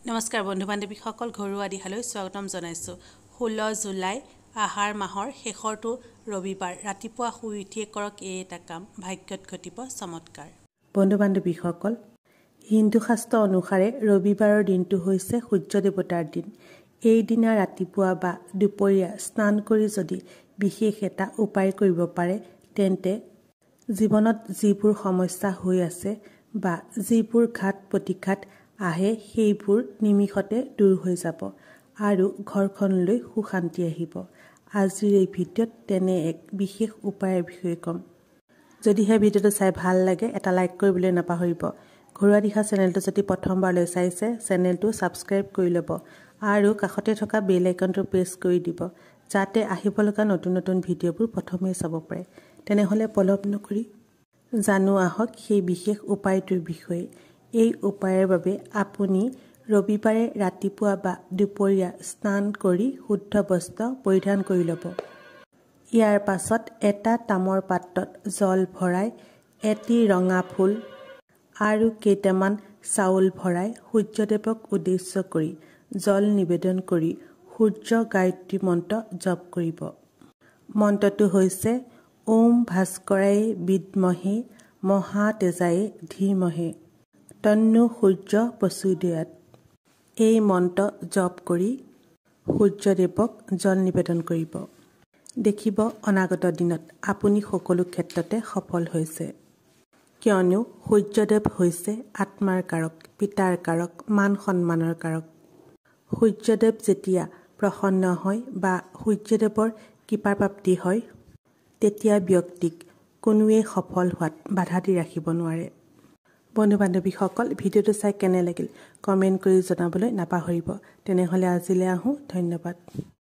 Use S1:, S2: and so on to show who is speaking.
S1: নমস্কাৰ বন্ধু বান্ধৱীসকল ঘৰুৱা দিহালৈ স্বাগতম জনাইছোঁ 16 জুলাই আহাৰ মাহৰ শেষৰটো ৰবিবাৰ ৰাতিপুৱা শুই উঠিয়ে কৰক এই এটা কাম ভাগ্যত ঘটিব চমৎকাৰ
S2: বন্ধু বান্ধৱীসকল হিন্দু শাস্ত্ৰ অনুসাৰে ৰবিবাৰৰ দিনটো হৈছে সূৰ্য দেৱতাৰ দিন এই দিনা ৰাতিপুৱা বা দুপৰীয়া স্নান কৰি যদি বিশেষ এটা উপায় কৰিব পাৰে তেন্তে জীৱনত যিবোৰ সমস্যা হৈ আছে বা যিবোৰ ঘাট প্ৰতিঘাত আহে সেইবোৰ নিমিষতে দূৰ হৈ যাব আৰু ঘৰখনলৈ সুশান্তি আহিব আজিৰ এই ভিডিঅ'ত তেনে এক বিশেষ উপায়ৰ বিষয়ে ক'ম যদিহে ভিডিঅ'টো চাই ভাল লাগে এটা লাইক কৰিবলৈ নাপাহৰিব ঘৰুৱা দিহা চেনেলটো যদি প্ৰথমবাৰলৈ চাইছে চেনেলটো সাবস্ক্ৰাইব কৰি ল'ব আৰু কাষতে থকা বেল আইকনটো প্ৰেছ কৰি দিব যাতে আহিব লগা নতুন নতুন ভিডিঅ'বোৰ প্ৰথমেই চাব পাৰে তেনেহলে পলম নকৰি জানো আহক সেই বিশেষ উপায়টোৰ বিষয়ে এই উপায়ৰ বাবে আপুনি ৰবিবাৰে ৰাতিপুৱা বা দুপৰীয়া স্নান কৰি শুদ্ধ বস্ত্ৰ পৰিধান কৰি ল'ব ইয়াৰ পাছত এটা তামৰ পাত্ৰত জল ভৰাই এটি ৰঙা ফুল আৰু কেইটামান চাউল ভৰাই সূৰ্যদেৱক উদ্দেশ্য কৰি জল নিবেদন কৰি সূৰ্য গায়ত্ৰী মন্ত্ৰ জপ কৰিব মন্ত্ৰটো হৈছে ওম ভাস্কৰায় বিদ্মহে মহাতেজায়ে ধীমহে তন্নো সূৰ্য প্ৰচোদয়াত এই মন্ত্ৰ জপ কৰি সূৰ্যদেৱক জল নিবেদন কৰিব দেখিব অনাগত দিনত আপুনি সকলো ক্ষেত্ৰতে সফল হৈছে কিয়নো সূৰ্যদেৱ হৈছে আত্মাৰ কাৰক পিতাৰ কাৰক মান সন্মানৰ কাৰক সূৰ্যদেৱ যেতিয়া প্ৰসন্ন হয় বা সূৰ্যদেৱৰ কৃপাপ্ৰাপ্তি হয় তেতিয়া ব্যক্তিক কোনোৱে সফল হোৱাত বাধা দি ৰাখিব নোৱাৰে বন্ধু বান্ধৱীসকল ভিডিঅ'টো চাই কেনে লাগিল কমেণ্ট কৰি জনাবলৈ নাপাহৰিব তেনেহলে আজিলৈ আহোঁ ধন্যবাদ